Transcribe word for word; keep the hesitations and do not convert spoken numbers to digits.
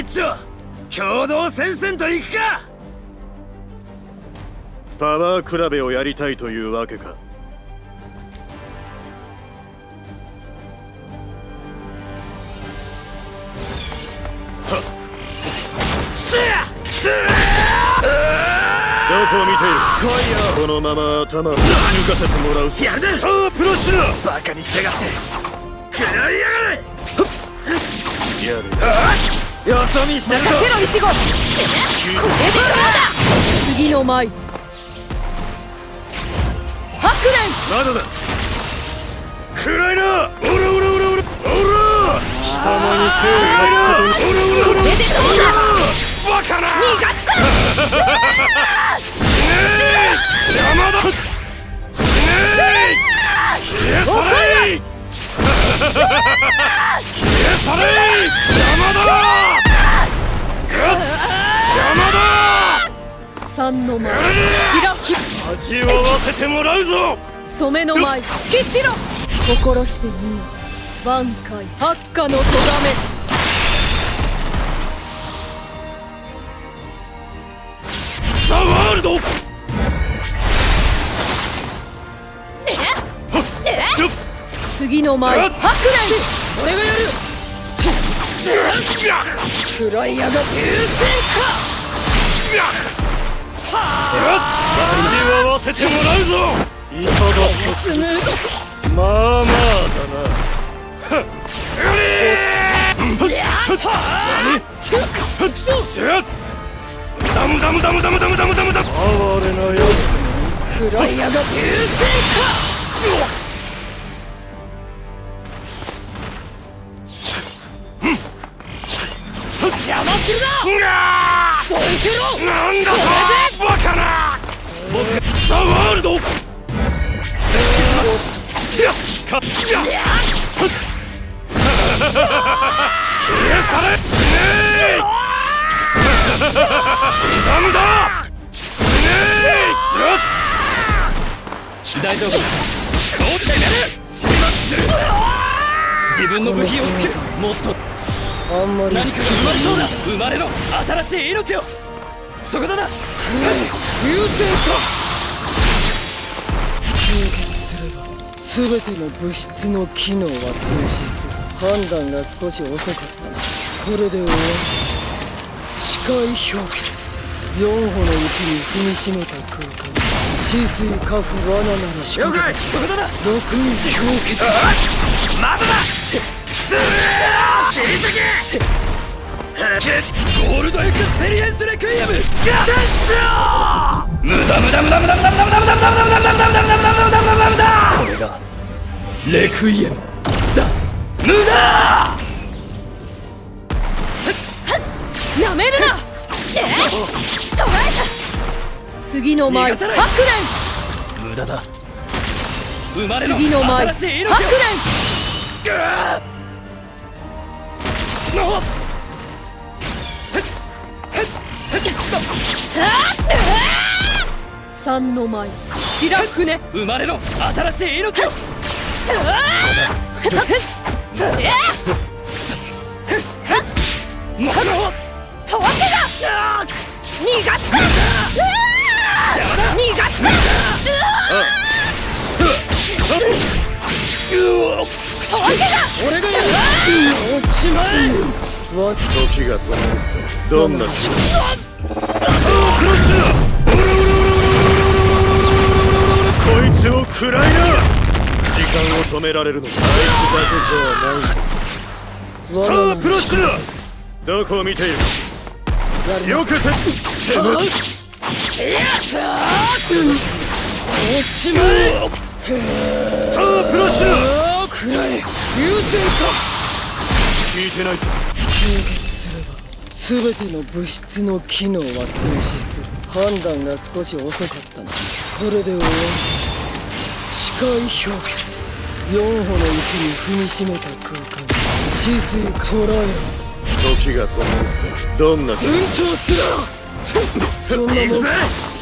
ッチョ共同戦線と行くか。 パワー比べをやりたいというわけか。どこを見ている。来いよ。このまま頭を打ち抜かせてもらうぞ。 やるな。 さあプロシナバカにしやがって食らいやがれ。 やるよそ見してるぞ。 任せろ一号。これでどうだ。次の舞ハクレン。 まだだ。暗いな。オラオラオラオラオラ。貴様に手を貸すことに。オラオラオラ。 これでどうだ。 バカな。 逃がすか。 死ねー。邪魔だ。死ねー。消え去れ。消え去れ。邪魔だ。邪魔だ。 三の舞白く味わわせてもらうぞ。 染めの舞月白。心してみよ挽回八花のとがめ。 ザ・ワールド。 次の舞ハクレン。俺がやる。食らいやがって優勢か。 味わわせてもらうぞ。いただくとスムーズとまあまあだな。ダムダムダムダムダムダムダムダム。哀れなやつ。 食らいやがって優勢か。邪魔するな。どいてろ。 なんだとバカな。ザ・ワールド。やっかっやっ消え去れ。死ねー。ダムだ。死ねー。大丈夫。こう決める。しまってる。自分の武器をつける。もっとあんまり何かが生まれそうだ。生まれの新しい命を。そこだな。 優勢か。集結すれば全ての物質の機能は停止する。判断が少し遅かったな。これで終わり。視界氷結。四歩のうちに踏みしめた空間。治水カフ罠なら仕掛けた。 そこだな。 六に氷結しまだだ。ずー切り裂け。ゴールドエクスペリエンスレクイエム。無駄無駄無駄無駄無駄無駄無駄無駄無駄無駄無駄無駄無駄無駄無駄無駄無駄無駄。これがレクイエムだ。無駄。 なめるな。捉えた。次の舞ハクレン。 無駄だ。生まれの次の舞ハク新しい命を。 レン。三の舞白船。 生まれの新しい命を。ものとわけだ。逃がすか。 邪魔だ。 逃がすか。 ストップ。 とわけだ。 俺がやる。落ちまえ。 時が止まる。どんな気持ち。 クロッシュ。 こいつを食らいな。時間を止められるのはあいつだけじゃないんだぞ。スタープロッシュだ。どこを見ている。よくててむ。 落ちまえ。 スタープロッシュだ。 優勢か。 聞いてないぞ。 集結すれば全ての物質の機能は停止する。判断が少し遅かったな。これで終わり。視界氷結。四歩のうちに踏みしめた空間。治水捉えろ。 時が止まる。どんな運調すら。そんなもん。